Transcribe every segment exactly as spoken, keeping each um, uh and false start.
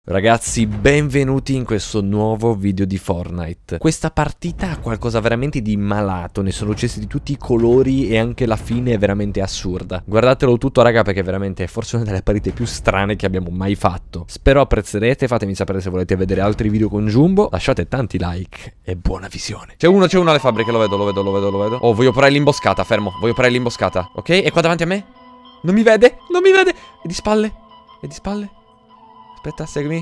Ragazzi, benvenuti in questo nuovo video di Fortnite. Questa partita ha qualcosa veramente di malato, ne sono successi di tutti i colori e anche la fine è veramente assurda. Guardatelo tutto raga, perché veramente è forse una delle partite più strane che abbiamo mai fatto. Spero apprezzerete, fatemi sapere se volete vedere altri video con Jumbo, lasciate tanti like e buona visione. C'è uno, c'è uno alle fabbriche, lo vedo, lo vedo, lo vedo, lo vedo. Oh, voglio parare l'imboscata, fermo, voglio parare l'imboscata, ok? È qua davanti a me? Non mi vede, non mi vede, è di spalle, è di spalle. Aspetta, seguimi.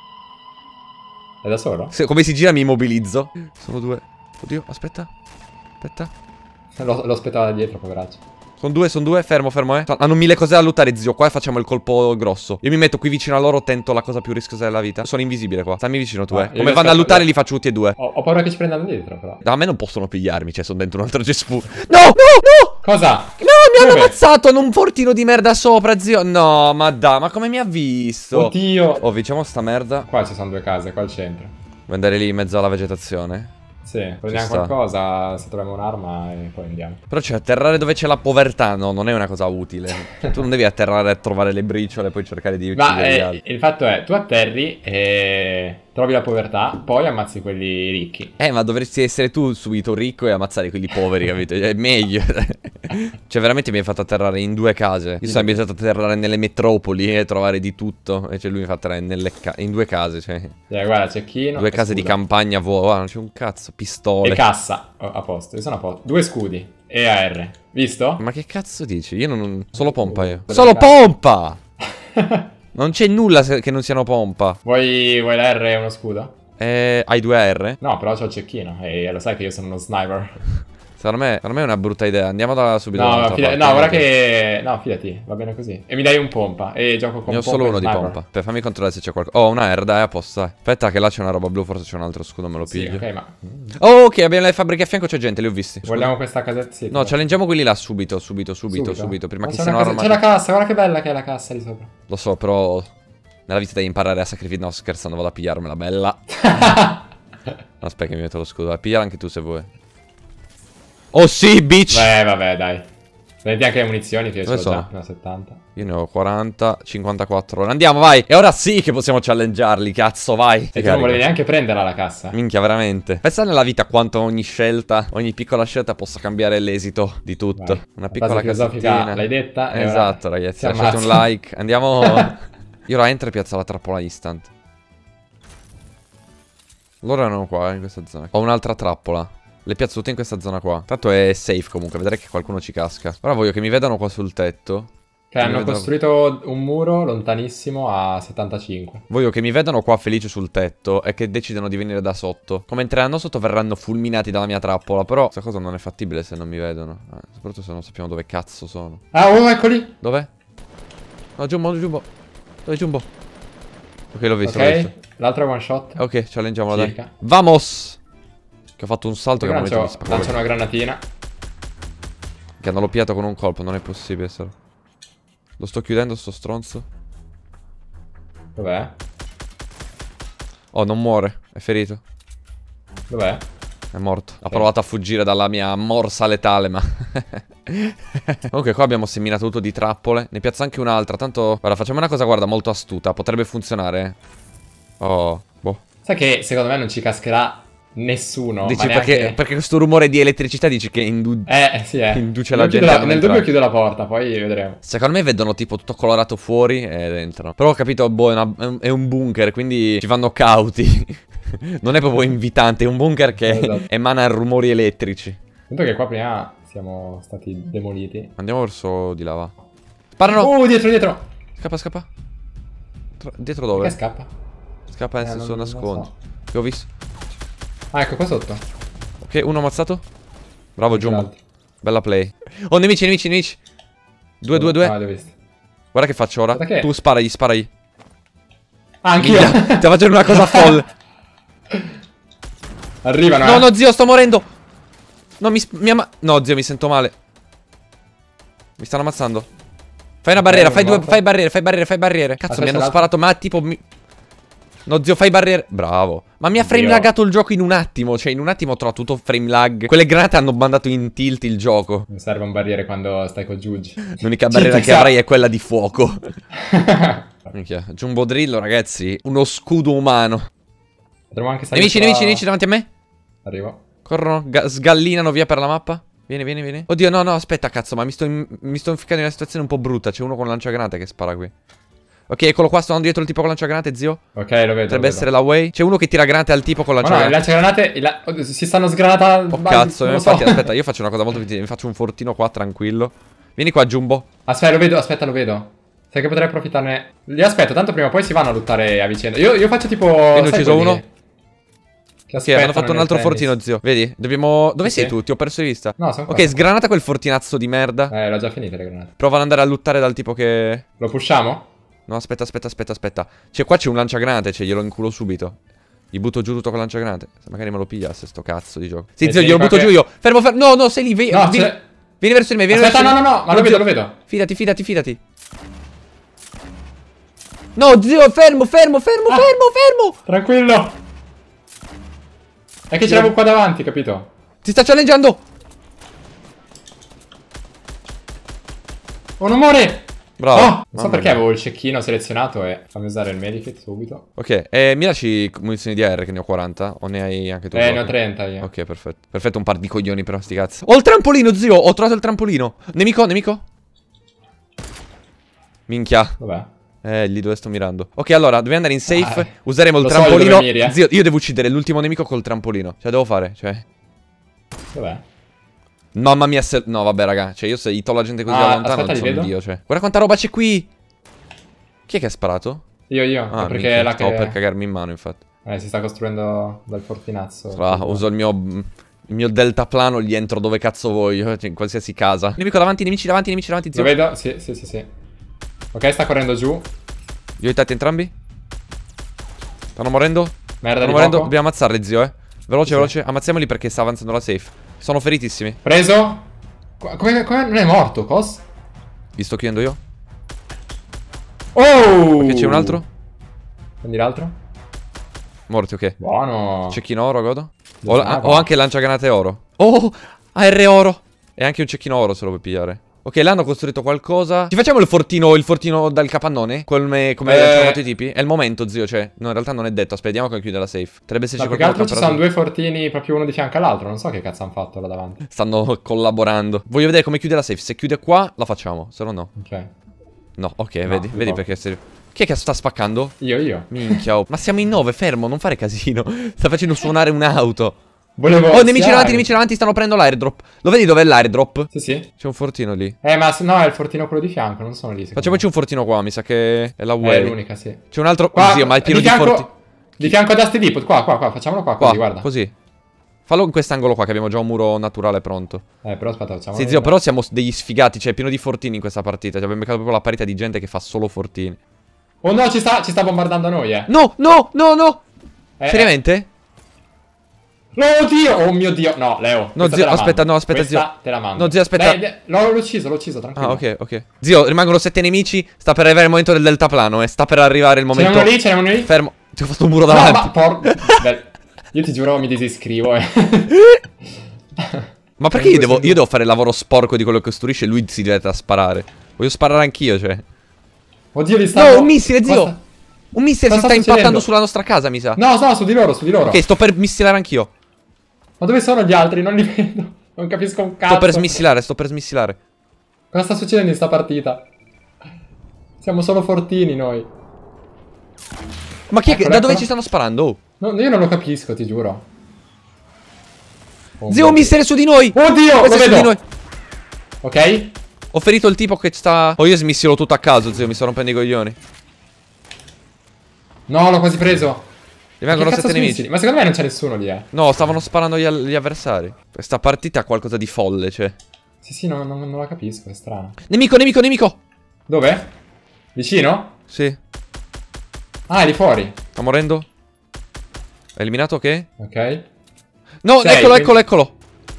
È da solo? Se, come si gira mi immobilizzo. Sono due. Oddio, aspetta. Aspetta. Lo aspettava da dietro, poveraccio. Sono due, sono due. Fermo, fermo, eh. Hanno mille cose da lottare, zio. Qua facciamo il colpo grosso. Io mi metto qui vicino a loro, tento la cosa più rischiosa della vita. Sono invisibile qua. Stammi vicino tu, eh. Come vanno a lottare li faccio tutti e due. Ho, ho paura che ci prendano dietro, però. Da me non possono pigliarmi, cioè sono dentro un altro cespuglio. No, no, no! Cosa? No, mi hanno ammazzato. Hanno un fortino di merda sopra, zio. No, ma dai, ma come mi ha visto? Oddio. Oh, diciamo sta merda. Qua ci sono due case, qua al centro. Vuoi andare lì in mezzo alla vegetazione? Sì, prendiamo qualcosa, se troviamo un'arma e poi andiamo. Però cioè atterrare dove c'è la povertà no, non è una cosa utile. Tu non devi atterrare a trovare le briciole e poi cercare di uccidere Ma gli eh, altri. il fatto è, tu atterri e trovi la povertà, poi ammazzi quelli ricchi. Eh, ma dovresti essere tu subito ricco e ammazzare quelli poveri, capito? È meglio. Cioè veramente mi hai fatto atterrare in due case. Io sono abituato a atterrare nelle metropoli e trovare di tutto. E cioè lui mi fa atterrare nelle ca in due case, cioè. Yeah, guarda, cecchino. Due case scudo. di campagna vuota. Guarda, non c'è un cazzo. Pistole. E cassa. Oh, a posto, io sono a posto. Due scudi. E A R. Visto? Ma che cazzo dici? Io non... Solo pompa io. Uh, Solo pompa! Non c'è nulla che non siano pompa. Vuoi, vuoi la R e uno scudo? Eh, hai due A R? No, però c'ho il cecchino e lo sai che io sono uno sniper. Secondo me, secondo me è una brutta idea. Andiamo da subito. No, fida parte. no, guarda che... No, fidati, va bene così. E mi dai un pompa. E gioco con Ne ho pompa solo e uno sniper. di pompa. Per fammi controllare se c'è qualcosa. Oh, una R, dai, a posto, dai. Aspetta che là c'è una roba blu, forse c'è un altro scudo, me lo Sì, piglio. ok, ma... Oh, ok, abbiamo le fabbriche a fianco, c'è gente, li ho visti. Scusa. Vogliamo questa casetta? Sì, No, challengiamo quelli là subito, subito, subito, subito, subito prima Ma che c'è siano una casa- armati. C'è la cassa, guarda che bella che è la cassa lì sopra. Lo so, però nella vita devi imparare a sacrificare. No, scherzando, vado a pigliarmela, bella. Aspetta che mi metto lo scudo. Vai, pigliala anche tu se vuoi. Oh sì, bitch! Beh, vabbè, dai. Prendi anche le munizioni che io ce Dove l'ho già. sono? Ne ho settanta. Io ne ho quaranta, cinquantaquattro ore. Andiamo, vai! E ora sì che possiamo challengearli, cazzo, vai! E tu non volevi neanche prenderla la cassa. Minchia, veramente. Pensa nella vita quanto ogni scelta, ogni piccola scelta possa cambiare l'esito di tutto. Vai. Una La piccola base filosofica casettina. l'hai detta e Esatto, ora ragazzi, si lasciate un ammazza. like. Andiamo. Io ora entro e piazzo la trappola instant. Loro erano qua, eh, in questa zona. Ho un'altra trappola. Le piazzo tutte in questa zona qua. Tanto è safe comunque, vedrai che qualcuno ci casca. Ora voglio che mi vedano qua sul tetto. Che hanno costruito un muro lontanissimo a settantacinque. Voglio che mi vedano qua felice sul tetto e che decidano di venire da sotto. Come entreranno sotto verranno fulminati dalla mia trappola. Però questa cosa non è fattibile se non mi vedono, eh, soprattutto se non sappiamo dove cazzo sono. Ah, oh, eccoli. Dov'è? No, Jumbo, Jumbo. Dove è Jumbo? Ok, l'ho visto, l'ho visto. Ok, l'altro è one shot. Ok, challengiamola, dai. Circa. Vamos! Che ho fatto un salto che non Lancio, avete visto. lancio una granatina. Che hanno loppiato con un colpo, non è possibile, solo. Lo sto chiudendo, sto stronzo. Dov'è? Oh, non muore, è ferito. Dov'è? È morto. Ha Ok. provato a fuggire dalla mia morsa letale, ma... Comunque qua abbiamo seminato tutto di trappole. Ne piazzo anche un'altra, tanto... Guarda, facciamo una cosa, guarda, molto astuta. Potrebbe funzionare. Oh, boh. Sai che secondo me non ci cascherà nessuno. Dici ma perché, neanche... perché questo rumore di elettricità dici che indu... Eh, sì, eh. induce Nel la gente chiudo a la- non Nel entrare. dubbio chiudo la porta, poi vedremo. Secondo me vedono tipo tutto colorato fuori ed entrano. Però ho capito, boh, è, una- è un- è un bunker, quindi ci vanno cauti. Non è proprio invitante, è un bunker che Esatto. emana rumori elettrici. Tanto che qua prima siamo stati demoliti. Andiamo verso di là, va. Sparano! Oh, dietro, dietro! Scappa, scappa. Tra- Dietro Che dove? scappa? Scappa nel Eh, senso non- non nascondi. so. Che ho visto. Ah, ecco qua sotto. Ok, uno ammazzato. Bravo, Anche Jumbo. l'altro. Bella play. Oh, nemici, nemici, nemici. Due, due, due. Ah, li ho visti. Guarda che faccio ora. Guarda che- Tu sparagli, sparagli. Ah, anch'io! Stiamo facendo una cosa folle. Arrivano, No, eh. no, zio, sto morendo. No, mi, mi ama... No, zio, mi sento male. Mi stanno ammazzando. Fai una barriera, Ok, fai due, morto. fai barriere, fai barriere, fai barriere. Cazzo, Aspetta, mi hanno l'altro. sparato, ma tipo... Mi... No, zio, fai barriere. Bravo. Ma mi ha frame Dio. laggato il gioco in un attimo. Cioè, in un attimo ho trovato tutto frame lag. Quelle granate hanno mandato in tilt il gioco. Mi serve un barriere quando stai con Giugi. L'unica barriera Ci che sa. avrei è quella di fuoco. Minchia. Jumbo Drillo, ragazzi. Uno scudo umano. Potremmo anche salire. Nemici, nemici, nemici davanti a me. Arrivo. Corrono, ga- sgallinano via per la mappa. Vieni, vieni, vieni. Oddio, no, no, aspetta, cazzo, ma mi sto, in- mi sto inficcando in una situazione un po' brutta. C'è uno con lanciagranate che spara qui. Ok, eccolo qua, sto andando dietro il tipo con lanciagranate, zio. Ok, lo vedo. Potrebbe lo vedo. essere la way. C'è uno che tira granate al tipo con Ma no, il lanciagranate. lanciagranate. il la- oddio, si stanno sgranatando. Oh cazzo, non lo infatti, so. aspetta, io faccio una cosa molto utile. Mi faccio un fortino qua, tranquillo. Vieni qua, Jumbo. Aspetta, lo vedo, aspetta, lo vedo. Sai che potrei approfittarne. Li aspetto, tanto prima o poi si vanno a lottare a vicenda. Io, io faccio tipo. Vieni, sai ucciso quelli uno. Che Ok, hanno fatto un nel altro tennis. fortino, zio. Vedi? Dobbiamo. Dove Sì, sei sì. tu? Ti ho perso di vista. No, sono qua. Ok, sgranata quel fortinazzo di merda. Eh, l'ho già finita le granate. Prova ad andare a lottare dal tipo che. Lo pushiamo? No, aspetta, aspetta, aspetta, aspetta. Cioè, qua c'è un lanciagranate, cioè, glielo inculo subito. Gli butto giù tutto con lanciagranate. Se magari me lo pigliasse sto cazzo di gioco. Sì, E zio, tieni glielo qua butto che- giù io. Fermo, fermo. No, no, sei lì. Vieni, No, vieni, c'è- vieni verso di me, vieni Aspetta, verso no, di me. no, no, ma lo vedo, zio. lo vedo. Fidati, fidati, fidati. No, zio, fermo, fermo, fermo, Ah. fermo, fermo. Tranquillo. È che ce l'avevo qua davanti, capito? Ti sta challengando. Oh, non muore! Bravo. Oh, non so Mamma perché mia. avevo il cecchino selezionato e fammi usare il medikit subito. Ok, eh, mi lasci munizioni di A R che ne ho quaranta? O ne hai anche tu? Eh, ne ho proprio? trenta io. Ok, perfetto. Perfetto, un par di coglioni però sti cazzi. Ho il trampolino, zio. Ho trovato il trampolino. Nemico, nemico. Minchia. Dov'è? Eh, lì dove sto mirando. Ok, allora, dobbiamo andare in safe. Ah, Useremo il lo so trampolino. dove miri, eh. Zio, io devo uccidere l'ultimo nemico col trampolino. Cioè, devo fare, cioè. Dov'è? Mamma mia, se... No, vabbè, raga. Cioè, io se gli to la gente così Ah, da lontano aspetta, non li sono vedo. Dio, cioè. Guarda quanta roba c'è qui. Chi è che ha sparato? Io, io. Ah, perché minchia, è la stavo che... per cagarmi in mano, infatti. Eh, si sta costruendo dal fortinazzo. Ah, uso il mio... Il mio deltaplano, gli entro dove cazzo voglio. Cioè, in qualsiasi casa. Nemico davanti, nemici davanti, nemici davanti, zio. Lo vedo? Sì, sì, sì, sì. Ok, sta correndo giù. Li ho aiutati entrambi? Stanno morendo? Merda Stanno di morendo? poco. Dobbiamo ammazzarli, zio, eh. Veloce, Sì. veloce. Ammazziamoli perché sta avanzando la safe. Sono feritissimi. Preso. Qu- Come, come non è morto, cos? Li sto chiudendo io. Oh! Che c'è un altro? Prendi l'altro? Morti, ok. Buono. Cecchino oro, godo. Ho, Dove ah, va? ho anche lanciagranate oro. Oh, A R oro. E anche un cecchino oro se lo vuoi pigliare. Ok, là hanno costruito qualcosa. Ci facciamo il fortino, il fortino dal capannone? Come, come Eh. ci hanno fatto i tipi? È il momento, zio, cioè. No, in realtà non è detto. Aspettiamo che chiude la safe. Potrebbe esserci No, più che qualcuno altro ci camperato. sono due fortini proprio uno di fianco all'altro. Non so che cazzo hanno fatto là davanti. Stanno collaborando. Voglio vedere come chiude la safe. Se chiude qua, la facciamo. Se no, no. Ok. No, ok, No, vedi, di vedi poco. perché se... Chi è che sta spaccando? Io, io. Minchia, oh. Ma siamo in nove, fermo, non fare casino. Sta facendo suonare un'auto. Volevo... Oh, nemici sì, davanti, eh. nemici davanti, stanno prendendo l'airdrop. Lo vedi dov'è l'airdrop? Sì, sì. C'è un fortino lì. Eh, ma se- no, è il fortino quello di fianco, non sono lì. secondo Facciamoci un fortino qua, mi sa che è la me. È way. l'unica, sì. C'è un altro... Qua, Zio, ma è pieno di, fianco, forti... Di fianco ad Asti Depot, qua, qua, qua, facciamolo qua, Qua, così, guarda. così. Fallo in quest'angolo qua, che abbiamo già un muro naturale pronto. Eh, però aspetta, facciamolo. Sì, zio, però siamo degli sfigati, cioè è pieno di fortini in questa partita. Cioè, abbiamo beccato proprio la parità di gente che fa solo fortini. Oh no, ci sta, ci sta bombardando noi, eh. No, no, no, no! Eh, Seriamente? Oh Dio! Oh mio Dio! No, Leo. No, questa zio, te la aspetta, mando. no, aspetta, Questa zio. te la mando. No, zio, aspetta. Dai, dai, l'ho l'ho ucciso, l'ho ucciso, tranquillo. Ah, ok, ok. Zio, rimangono sette nemici. Sta per arrivare il momento del deltaplano, eh. Sta per arrivare il Ce n'è momento. uno lì, ce n'è uno lì. Fermo. Ti ho fatto un muro No, davanti. ma por... Beh, io ti giuro mi disiscrivo, eh. Ma perché io devo, io devo fare il lavoro sporco di quello che costruisce e lui si diventa a sparare? Voglio sparare anch'io, cioè. Oddio, li stanno... No, un missile, zio! Cosa- Un missile Cosa si sta sta impattando succedendo? sulla nostra casa, mi sa. No, no, su di loro, su di loro. Ok, sto per missilare anch'io. Ma dove sono gli altri? Non li vedo. Non capisco un cazzo. Sto per smissilare, sto per smissilare. Cosa sta succedendo in sta partita? Siamo solo fortini noi. Ma chi è che, Eccolo, da dove eccolo. ci stanno sparando? Oh. No, io non lo capisco, ti giuro. Oh, Zio, un mio missile su di noi! Dio. Oddio, lo Questo è su vedo. di noi. Ok? Ho ferito il tipo che sta... Oh, io smissilo tutto a caso, zio, mi sto rompendo i coglioni. No, l'ho quasi preso. Gli vengono Che cazzo sette nemici. smissili? Ma secondo me non c'è nessuno lì, eh. No, stavano sparando gli, gli avversari. Questa partita ha qualcosa di folle, cioè. Sì, sì, no, no, non la capisco, è strano. Nemico, nemico, nemico! Dove? Vicino? Sì. Ah, è lì fuori. Sta morendo? È eliminato, ok? Ok. No, Sei, eccolo, quindi- eccolo, eccolo.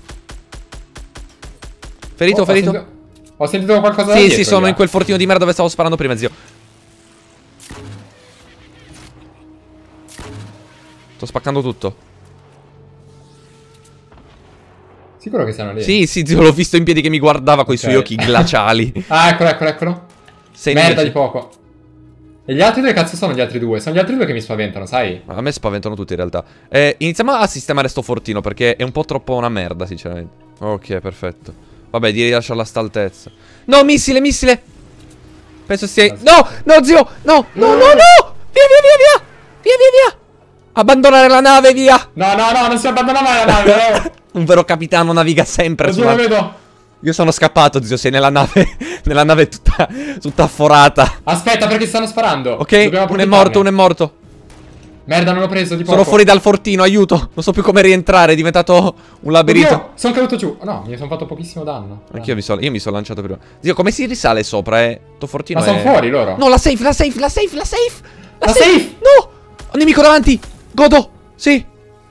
Ferito, Oh, ferito. Ho sentito, ho sentito qualcosa da Sì, dietro, sì, sono via. in quel fortino di merda dove stavo sparando prima, zio. Sto spaccando tutto. Sicuro che siano lì? Sì, sì, zio, l'ho visto in piedi che mi guardava con i Okay. suoi occhi glaciali. Ah, eccolo, eccolo, eccolo. Sei Merda nemici. di poco. E gli altri due cazzo sono gli altri due? Sono gli altri due che mi spaventano, sai? A me spaventano tutti in realtà. Eh, iniziamo a sistemare sto fortino perché è un po' troppo una merda, sinceramente. Ok, perfetto. Vabbè, direi di lasciarla a sta altezza. No, missile, missile. Penso stia... No, no, zio. No, no, no, no. Via, via, via, via. Via, via, via. Abbandonare la nave, via. No, no, no, non si abbandona mai la nave, no. Un vero capitano naviga sempre Oddio, sulla... lo vedo. Io sono scappato, zio, sei nella nave. Nella nave tutta, tutta afforata. Aspetta, perché stanno sparando. Ok, Dobbiamo uno è approfittarne. morto, uno è morto. Merda, non l'ho preso di poco. Sono fuori dal fortino, aiuto. Non so più come rientrare, è diventato un labirinto. Oddio, sono caduto giù. No, mi sono fatto pochissimo danno. Anch'io mi sono, io mi sono lanciato prima. Zio, come si risale sopra, eh? Sto fortino Ma sono è... fuori loro. No, la safe, la safe, la safe, la safe. La, La safe? No! Ho un nemico davanti. Godo. Sì.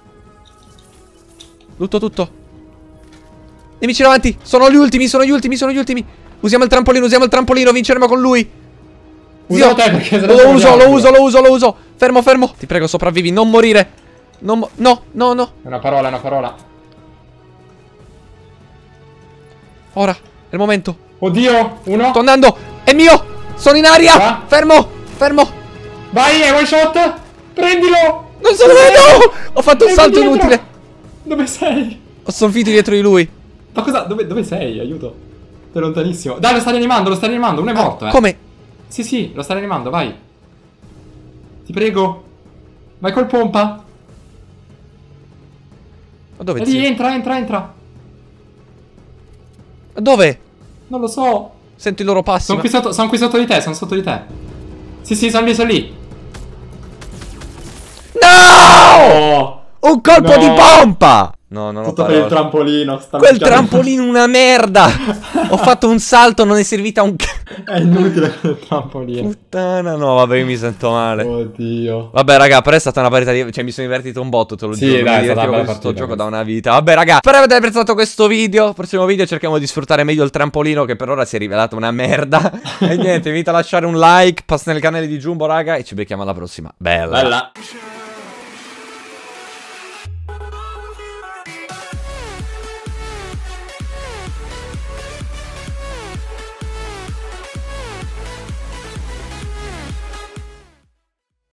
Tutto, tutto. Nemici davanti. Sono gli ultimi, sono gli ultimi, sono gli ultimi. Usiamo il trampolino, usiamo il trampolino, vinceremo con lui. Usalo te perché se no Lo ci uso, moriamo, lo zio. uso, lo uso, lo uso. Fermo, fermo. Ti prego, sopravvivi, non morire. Non mo No, no, no. È una parola, è una parola. Ora, è il momento. Oddio, uno. Sto andando. È mio. Sono in aria. Va. Fermo, fermo. Vai, è one shot. Prendilo. Non sono vedo. Ho fatto un Vieni salto dietro. inutile. Dove sei? Ho sconfitto dietro di lui. Ma cosa? Dove, dove sei? Aiuto. Sei lontanissimo. Dai, lo sta rianimando, lo sta rianimando. Uno è morto, eh. Come? Sì, sì, lo sta rianimando, vai. Ti prego. Vai col pompa. Ma dove, E lì, zio? entra, entra, entra. Ma dove? Non lo so. Sento i loro passi. Sono ma- qui sotto, sono qui sotto di te, sono sotto di te. Sì, sì, sono lì, sono lì. No! Oh, Un colpo No. di pompa! No, non ho tutto per il parole. trampolino. sta Quel minchiando. trampolino una merda! Ho fatto un salto, non è servita un c***o. È inutile quel trampolino. Puttana, no, vabbè, io mi sento male. Oddio. Vabbè, raga, però è stata una partita di... Cioè, mi sono divertito un botto, te lo Sì, giuro. dai, è mi stata divertivo una con bella questo partita gioco da questa. una vita. Vabbè, raga, spero avete apprezzato questo video. Prossimo video cerchiamo di sfruttare meglio il trampolino, che per ora si è rivelato una merda. E niente, vi invito a lasciare un like, passa nel canale di Jumbo, raga, e ci becchiamo alla prossima. Bella. Bella.